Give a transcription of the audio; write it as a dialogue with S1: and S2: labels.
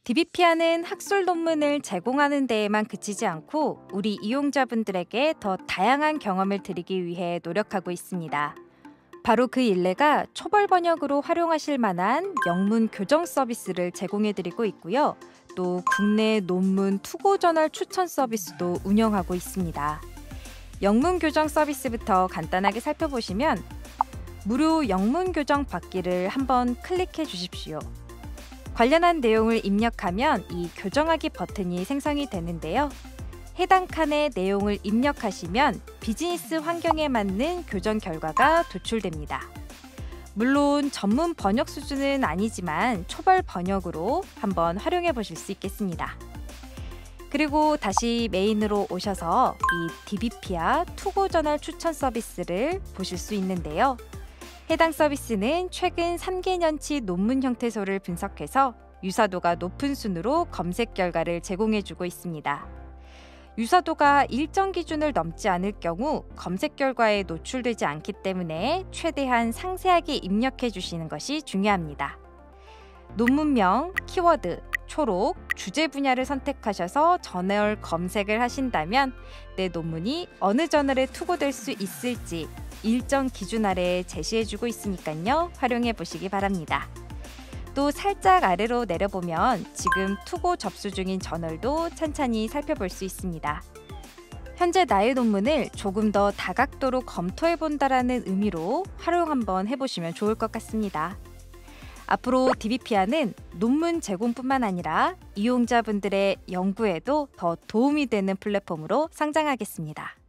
S1: DBP아는 학술 논문을 제공하는 데에만 그치지 않고 우리 이용자분들에게 더 다양한 경험을 드리기 위해 노력하고 있습니다. 바로 그 일례가 초벌 번역으로 활용하실 만한 영문 교정 서비스를 제공해드리고 있고요. 또 국내 논문 투고 저널 추천 서비스도 운영하고 있습니다. 영문 교정 서비스부터 간단하게 살펴보시면 무료 영문 교정 받기를 한번 클릭해 주십시오. 관련한 내용을 입력하면 이 교정하기 버튼이 생성이 되는데요. 해당 칸의 내용을 입력하시면 비즈니스 환경에 맞는 교정 결과가 도출됩니다. 물론 전문 번역 수준은 아니지만 초벌 번역으로 한번 활용해 보실 수 있겠습니다. 그리고 다시 메인으로 오셔서 이 DBP아 투고 저널 추천 서비스를 보실 수 있는데요. 해당 서비스는 최근 3개년치 논문 형태소를 분석해서 유사도가 높은 순으로 검색 결과를 제공해주고 있습니다. 유사도가 일정 기준을 넘지 않을 경우 검색 결과에 노출되지 않기 때문에 최대한 상세하게 입력해 주시는 것이 중요합니다. 논문명, 키워드, 초록, 주제 분야를 선택하셔서 저널 검색을 하신다면 내 논문이 어느 저널에 투고될 수 있을지 일정 기준 아래에 제시해주고 있으니까요. 활용해 보시기 바랍니다. 또 살짝 아래로 내려보면 지금 투고 접수 중인 저널도 찬찬히 살펴볼 수 있습니다. 현재 나의 논문을 조금 더 다각도로 검토해 본다라는 의미로 활용 한번 해보시면 좋을 것 같습니다. 앞으로 DBP아는 논문 제공뿐만 아니라 이용자분들의 연구에도 더 도움이 되는 플랫폼으로 성장하겠습니다.